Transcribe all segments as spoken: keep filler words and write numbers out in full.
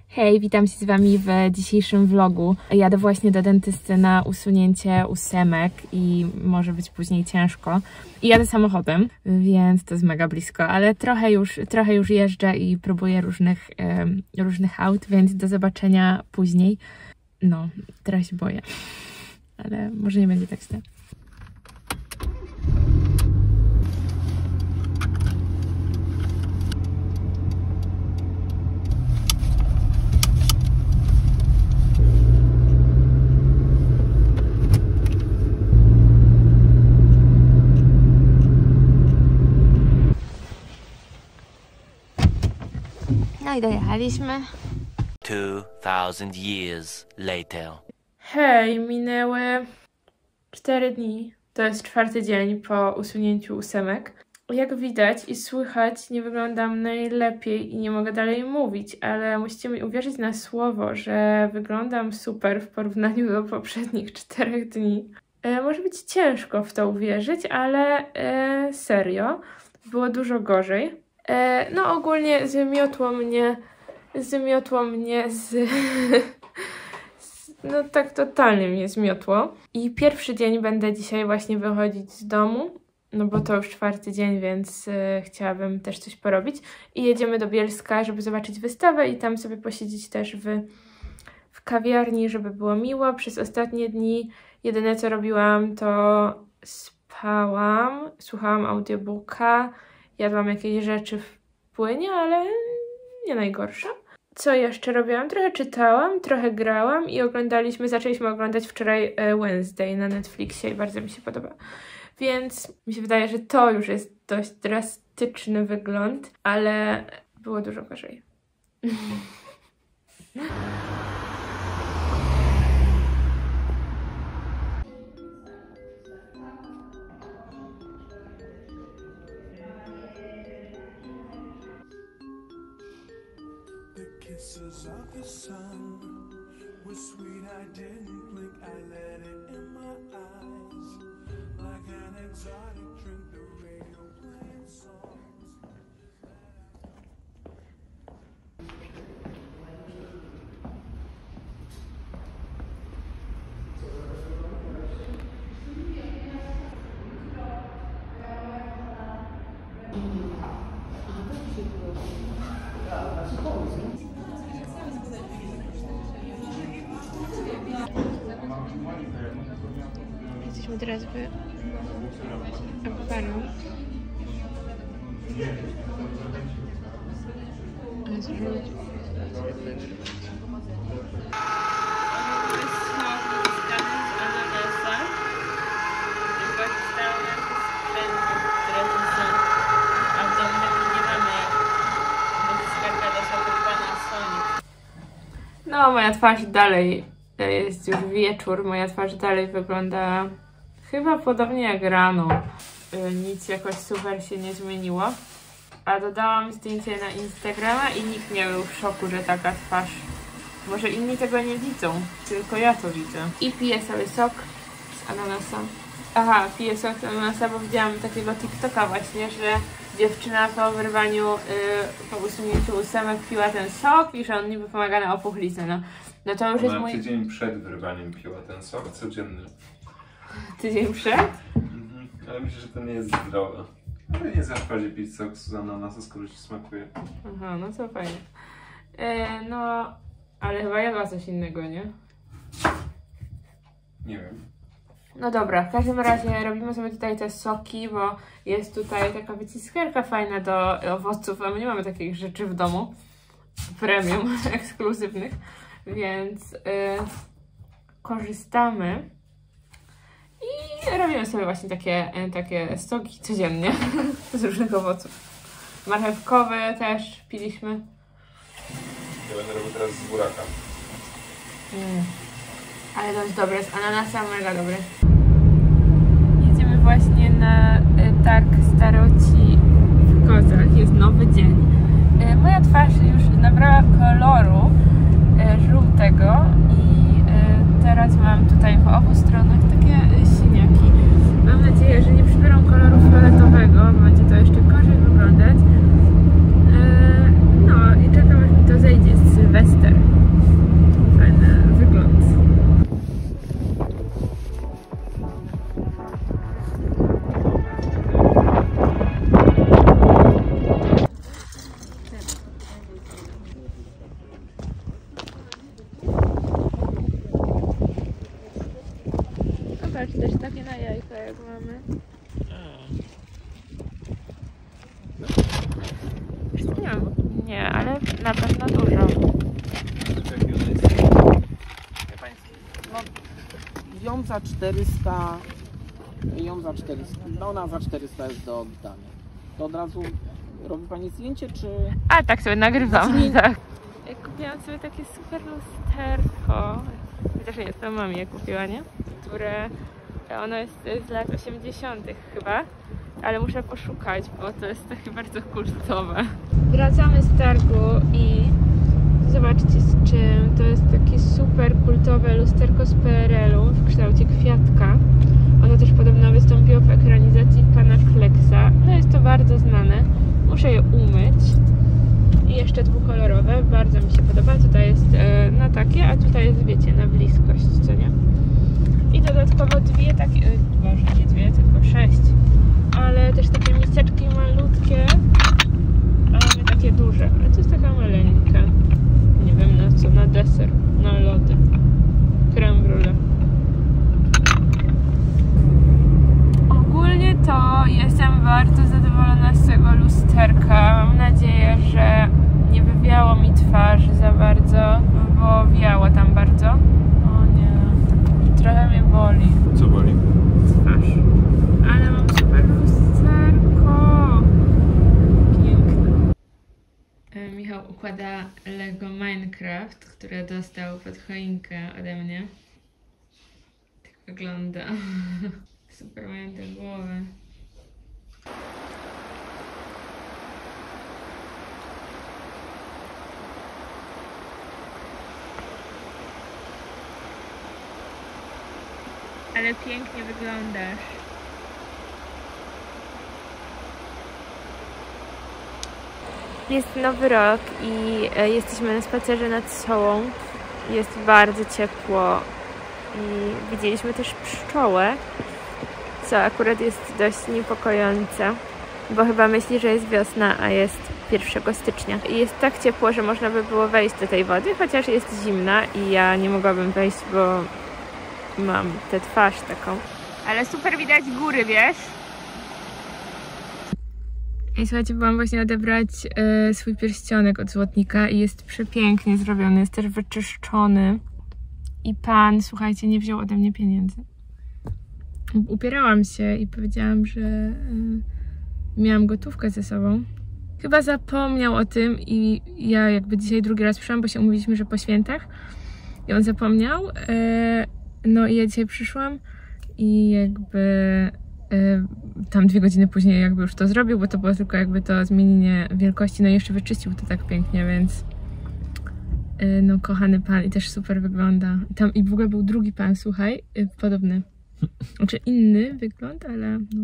Hej, witam się z wami w dzisiejszym vlogu. Jadę właśnie do dentysty na usunięcie ósemek i może być później ciężko. I jadę samochodem, więc to jest mega blisko, ale trochę już, trochę już jeżdżę i próbuję różnych, e, różnych aut, więc do zobaczenia później. No, teraz się boję, ale może nie będzie tak źle. No i dojechaliśmy. Two thousand years later. Hej, minęły cztery dni. To jest czwarty dzień po usunięciu ósemek. Jak widać i słychać, nie wyglądam najlepiej i nie mogę dalej mówić, ale musicie mi uwierzyć na słowo, że wyglądam super w porównaniu do poprzednich czterech dni. E, może być ciężko w to uwierzyć, ale e, serio, było dużo gorzej. E, no ogólnie zmiotło mnie, zmiotło mnie z... z... No tak totalnie mnie zmiotło. I pierwszy dzień będę dzisiaj właśnie wychodzić z domu, no bo to już czwarty dzień, więc e, chciałabym też coś porobić. I jedziemy do Bielska, żeby zobaczyć wystawę i tam sobie posiedzieć też w, w kawiarni, żeby było miło. Przez ostatnie dni jedyne co robiłam to spałam, słuchałam audiobooka, jadłam jakieś rzeczy w płynie, ale nie najgorsze. Co jeszcze robiłam? Trochę czytałam, trochę grałam i oglądaliśmy, zaczęliśmy oglądać wczoraj Wednesday na Netflixie i bardzo mi się podoba. Więc mi się wydaje, że to już jest dość drastyczny wygląd, ale było dużo gorzej. Kisses of the sun were sweet, I didn't blink, I let it in my eyes. Like an exotic drink, the radio playing songs. Jesteśmy teraz w akwarium. Ale zrób. No, moja twarz dalej, jest już wieczór, moja twarz dalej wygląda chyba podobnie jak rano. Nic jakoś super się nie zmieniło. A dodałam zdjęcie na Instagrama i nikt nie był w szoku, że taka twarz. Może inni tego nie widzą, tylko ja to widzę. I piję sobie sok z ananasa. Aha, piję sok z ananasa, bo widziałam takiego TikToka właśnie, że dziewczyna po wyrwaniu, yy, po usunięciu ósemek piła ten sok i że on niby pomaga na opuchlicę. No, no to już Ona jest mój... tydzień przed wyrwaniem piła ten sok codzienny. Tydzień przed? Mhm. Ale myślę, że to nie jest zdrowe. Ale nie zaszkodzi pić sok z ananasa, skoro ci smakuje. Aha, no to fajnie. E, no, ale chyba jadła coś innego, nie? Nie wiem. No dobra, w każdym razie robimy sobie tutaj te soki, bo jest tutaj taka wyciskerka fajna do owoców, a my nie mamy takich rzeczy w domu. Premium, ekskluzywnych. Więc y, korzystamy i robimy sobie właśnie takie, takie soki codziennie z różnych owoców. Marchewkowe też piliśmy. Ja będę robił teraz z buraka. Mm. Ale to jest dobre, z ananasa mega dobre. Jedziemy właśnie na y, targ staroci w Kozach. Jest nowy dzień. Y, moja twarz już nabrała koloru y, żółtego i y, teraz mam tutaj po obu stronach takie y, siniaki. Mam nadzieję, że nie przybiorą koloru fioletowego, bo będzie to jeszcze gorzej wyglądać. Y, no i czekam, aż mi to zejdzie z Sylwester. Też takie na jajka jak mamy. Nie wiem, nie, ale na pewno dużo. No, ją za czterysta, ją za czterysta, no ona za czterysta jest do oddania. To od razu robi pani zdjęcie, czy... A tak sobie nagrywam, Znaczy nie- tak. Ja kupiłam sobie takie super lusterko. Chociaż nie, to mami je kupiła, nie? Które, ono jest z lat osiemdziesiątych chyba. Ale muszę poszukać, bo to jest takie bardzo kultowe. Wracamy z targu i zobaczcie z czym. To jest takie super kultowe lusterko z P R L u w kształcie kwiatka. Ono też podobno wystąpiło w ekranizacji Pana Kleksa. No jest to bardzo znane. Muszę je umyć. I jeszcze dwukolorowe. Bardzo mi się podoba. Tutaj jest e, na takie, a tutaj jest, wiecie, na bliskość, co nie? I dodatkowo dwie takie... E, Boże, nie dwie, tylko sześć. Ale też takie miseczki malutkie, ale takie duże. Ale to jest taka maleńka. Nie wiem na co, na deser, na lody. Creme brulee. Ogólnie to jestem bardzo zadowolona z tego lusterka. Mam nadzieję, że nie wywiało mi twarzy za bardzo, bo wiało tam bardzo. O nie, trochę mnie boli. Co boli? Twarz. Ale mam super lusterko. Piękne. E, Michał układa Lego Minecraft, które dostał pod choinkę ode mnie. Tak wygląda. Super mają te głowy. Ale pięknie wyglądasz. Jest nowy rok i e, jesteśmy na spacerze nad Sołą. Jest bardzo ciepło i widzieliśmy też pszczołę, co akurat jest dość niepokojące, bo chyba myśli, że jest wiosna, a jest pierwszego stycznia. I jest tak ciepło, że można by było wejść do tej wody, chociaż jest zimna i ja nie mogłabym wejść, bo mam tę twarz taką. Ale super widać góry, wiesz? I słuchajcie, byłam właśnie odebrać e, swój pierścionek od złotnika i jest przepięknie zrobiony, jest też wyczyszczony. I pan, słuchajcie, nie wziął ode mnie pieniędzy. Upierałam się i powiedziałam, że e, miałam gotówkę ze sobą. Chyba zapomniał o tym i ja jakby dzisiaj drugi raz przyszłam, bo się umówiliśmy, że po świętach. I on zapomniał. E, no i ja dzisiaj przyszłam i jakby... tam dwie godziny później jakby już to zrobił, bo to było tylko jakby to zmienienie wielkości, no i jeszcze wyczyścił to tak pięknie, więc no kochany pan i też super wygląda. Tam i w ogóle był drugi pan, słuchaj, podobny. Znaczy inny wygląd, ale no.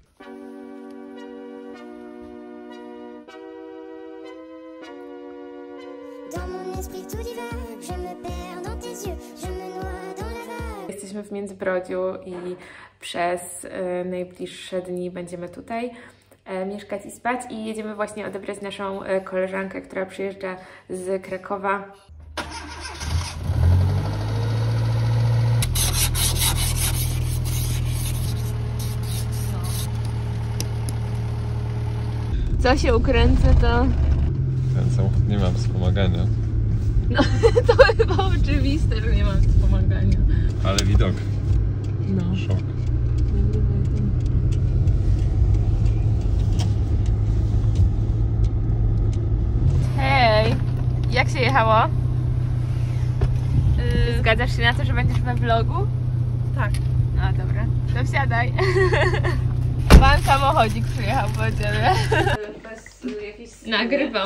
Jesteśmy w Międzybrodziu i przez y, najbliższe dni będziemy tutaj y, mieszkać i spać i jedziemy właśnie odebrać naszą y, koleżankę, która przyjeżdża z Krakowa. Co się ukręcę, to... Ten samochód nie ma wspomagania. No, to chyba oczywiste, że nie mam wspomagania. Ale widok. No. Szok. Hej! Jak się jechało? Yy... Zgadzasz się na to, że będziesz we vlogu? Tak. No dobra, to wsiadaj. Pan samochodzik przyjechał po ciebie. Bez jakiejś... Nagrywam.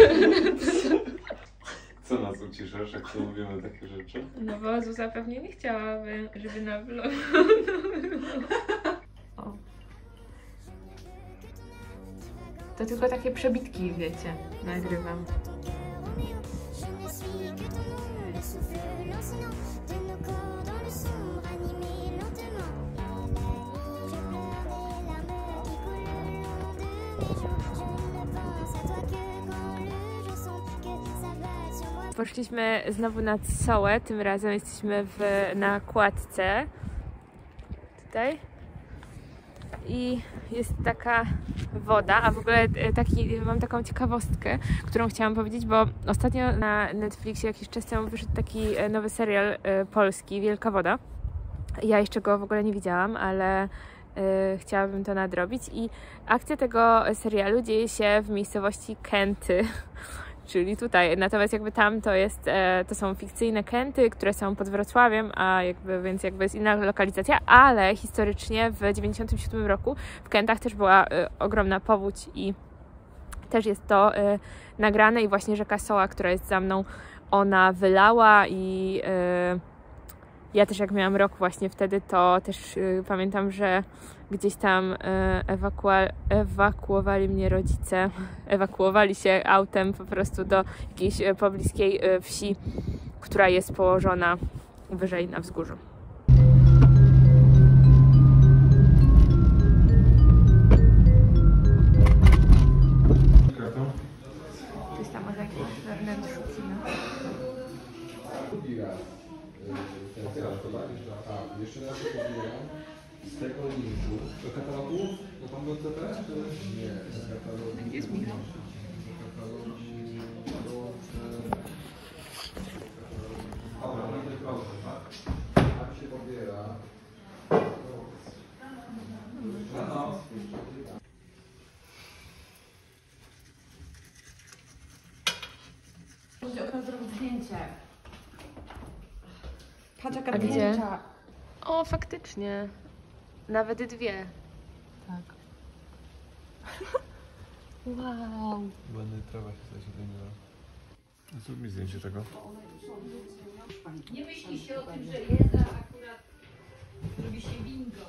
Co nas uciszasz, jak tu mówimy takie rzeczy? No bo Zuza pewnie nie chciałaby, żeby na vlogu. To tylko takie przebitki, wiecie, nagrywam. Poszliśmy znowu nad Sołę, tym razem jesteśmy w, na kładce. tutaj. I jest taka woda, a w ogóle taki, mam taką ciekawostkę, którą chciałam powiedzieć, bo ostatnio na Netflixie jakiś czas temu wyszedł taki nowy serial polski, Wielka Woda. Ja jeszcze go w ogóle nie widziałam, ale y, chciałabym to nadrobić i akcja tego serialu dzieje się w miejscowości Kęty, czyli tutaj. Natomiast jakby tam to jest, e, to są fikcyjne Kęty, które są pod Wrocławiem, a jakby, więc jakby jest inna lokalizacja, ale historycznie w dziewięćdziesiątym siódmym roku w Kętach też była e, ogromna powódź i też jest to e, nagrane i właśnie rzeka Soła, która jest za mną, ona wylała i e, ja też jak miałam rok właśnie wtedy, to też y, pamiętam, że gdzieś tam y, ewakua- ewakuowali mnie rodzice, ewakuowali się autem po prostu do jakiejś y, pobliskiej y, wsi, która jest położona wyżej na wzgórzu. To jest ta mozaika we wnętrzu kina. A, jeszcze raz się pobieram z tego linku. Do katalogu? Do pan do C P? Nie, z katalogu. Jest Michał. Do katalogu. Tak się pobiera. Będzie okno zrobić zdjęcie. Patrz jaka A gdzie? zdjęcia. O, faktycznie. Nawet dwie. Tak. Wow. Ładna trawa się zazieleniła. Zrób mi zdjęcie tego. Nie myśli się o tym, że jest, a akurat robi się bingo.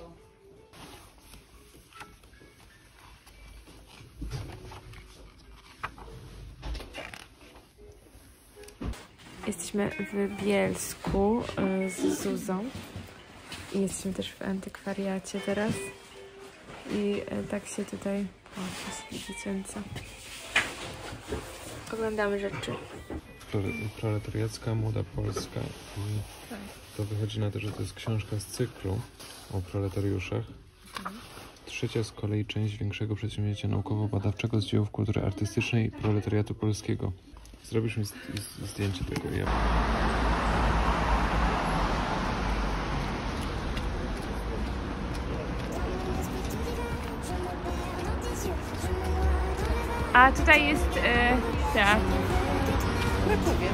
Jesteśmy w Bielsku z Zuzą i jesteśmy też w antykwariacie teraz i tak się tutaj, o, to jest dziecięca, oglądamy rzeczy. Proletariacka Młoda Polska. I to wychodzi na to, że to jest książka z cyklu o proletariuszach. Trzecia z kolei część większego przedsięwzięcia naukowo-badawczego z dziełów kultury artystycznej proletariatu polskiego. Zrobisz mi zdjęcie tego, ja. A tutaj jest e, teatr. Krakowie.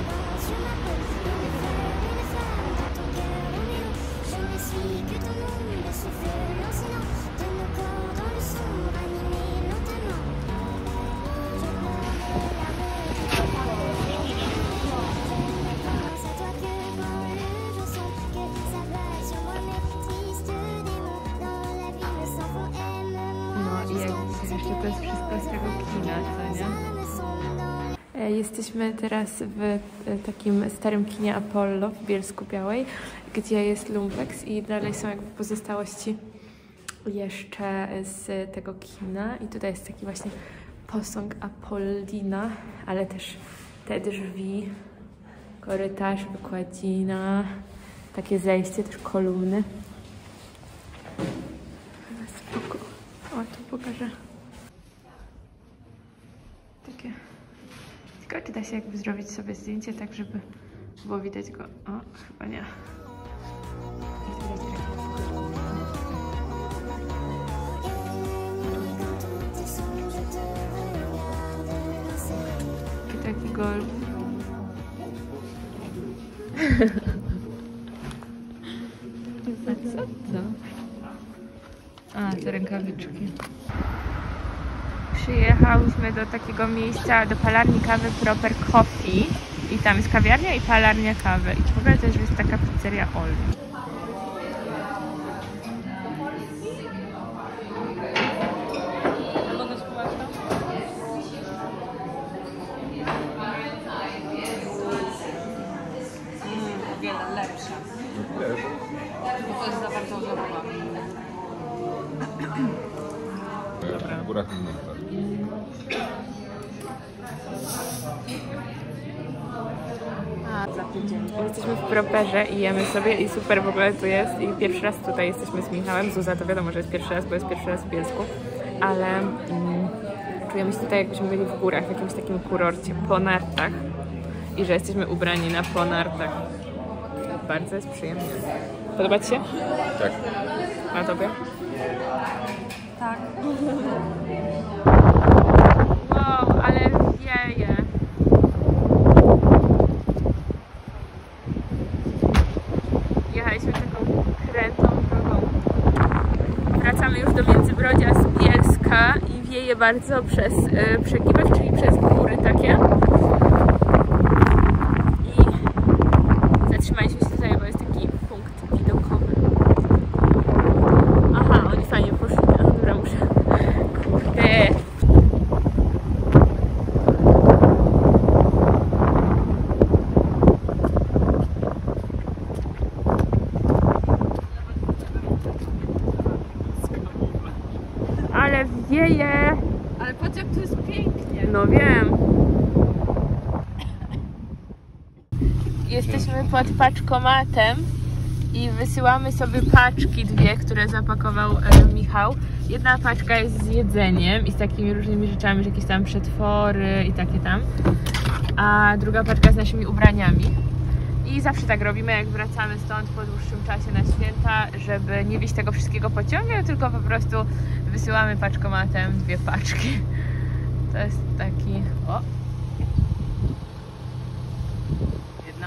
No i jak widzisz, jeszcze to jest wszystko z tego kina, co nie? E, Jesteśmy teraz w takim starym kinie Apollo w Bielsku Białej, gdzie jest Lumpex i dalej są jakby pozostałości jeszcze z tego kina i tutaj jest taki właśnie posąg Apollina, ale też te drzwi, korytarz, wykładzina, takie zejście, też kolumny. Spoko. O, tu pokażę. Takie. Ciekawe, czy da się jakby zrobić sobie zdjęcie tak, żeby było widać go. O, chyba nie. Taki golf. A co to? A, te rękawiczki. Przyjechałyśmy do takiego miejsca, do palarni kawy Proper Coffee. I tam jest kawiarnia i palarnia kawy. I w ogóle też jest taka pizzeria Olmi. O wiele lepsza. Tylko to jest za bardzo ozorowa. Dobra. W górach A, za tydzień. Jesteśmy w Properze i jemy sobie i super w ogóle tu jest i pierwszy raz tutaj jesteśmy z Michałem. Zuza to wiadomo, że jest pierwszy raz, bo jest pierwszy raz w Bielsku, ale mm, czujemy się tutaj jakbyśmy byli w górach, w jakimś takim kurorcie, po nartach i że jesteśmy ubrani na po nartach. Bardzo jest przyjemnie. Podoba Ci się? Tak. A Tobie? Tak. Wow, ale wieje. Jechaliśmy taką krętą drogą. Wracamy już do Międzybrodzia z Bielska i wieje bardzo przez y, Przegibek, czyli przez góry takie. I zatrzymaliśmy się tutaj, bo jest taki punkt widokowy. Aha, oni fajnie poszli. A dobra, muszę. Kurde. Ale wieje! Ale patrz jak tu jest pięknie. No wiem. Jesteśmy pod paczkomatem i wysyłamy sobie paczki dwie, które zapakował e, Michał. Jedna paczka jest z jedzeniem i z takimi różnymi rzeczami, że jakieś tam przetwory i takie tam. A druga paczka z naszymi ubraniami. I zawsze tak robimy, jak wracamy stąd po dłuższym czasie na święta, żeby nie wieźć tego wszystkiego pociągiem, tylko po prostu wysyłamy paczkomatem dwie paczki. To jest taki... O! Jedna.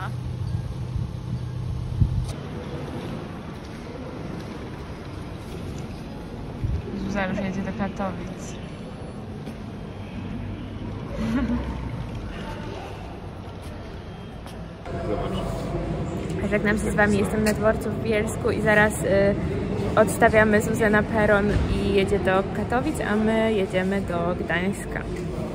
Zuza już jedzie do Katowic. Żegnam się z Wami, jestem na dworcu w Bielsku i zaraz y, odstawiamy Zuzę na peron i jedzie do Katowic, a my jedziemy do Gdańska.